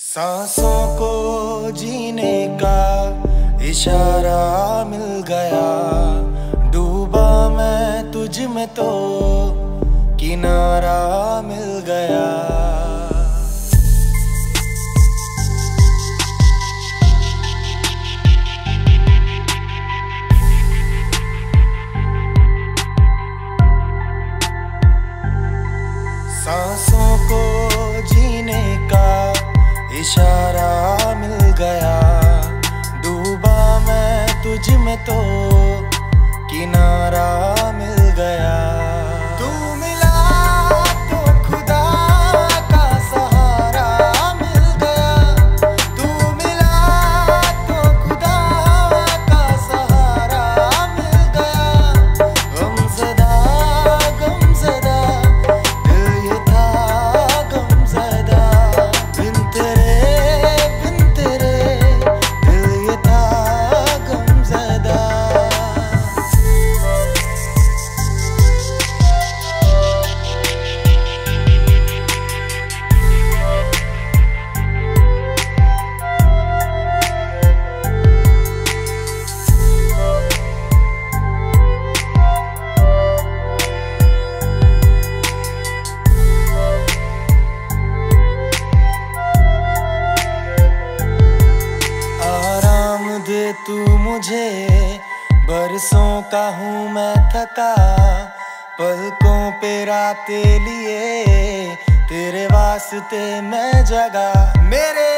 सांसों को जीने का इशारा मिल गया, डूबा मैं तुझ में तो किनारा मिल गया। सांसों को जीने का इशारा मिल गया, डूबा मैं तुझ में तो किनारा मिल गया। तू मिला तो खुदा का सहारा मिल गया, तू मिला तो खुदा का सहारा मिल गया। गमज़दा गमज़दा दिल ये था गमज़दा, बिन तेरे दिल ये था गमज़दा। दे तू मुझे, बरसों का हूँ मैं थका, पलकों पे रातें लिए तेरे वास्ते मैं जगा। मेरे